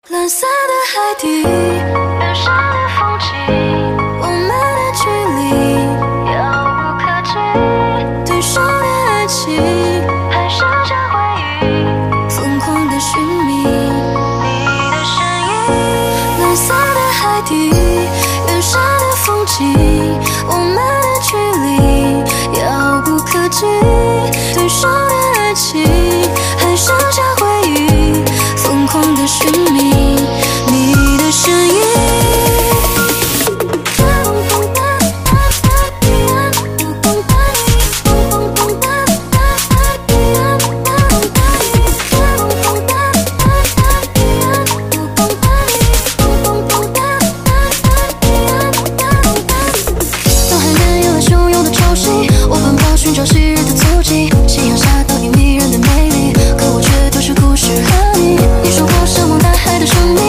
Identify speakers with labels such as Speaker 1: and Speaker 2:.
Speaker 1: 蓝色的海底，远山的风景，我们的距离遥不可及。对手的爱情，还剩下回忆，疯狂的寻觅你的身影。蓝色的海底，远山的风景，我们的距离遥不可及。对手的爱情，还剩下回忆，疯狂的寻觅。 你的身影。当海面有了汹涌的潮汐，我奔跑寻找昔日的足迹。夕阳下倒映迷人的美丽，可我却都是故事和你。你说过向往大海的生命。